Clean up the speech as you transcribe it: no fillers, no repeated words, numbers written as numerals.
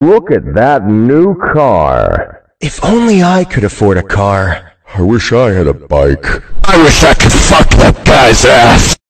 Look at that new car. If only I could afford a car. I wish I had a bike. I wish I could fuck that guy's ass.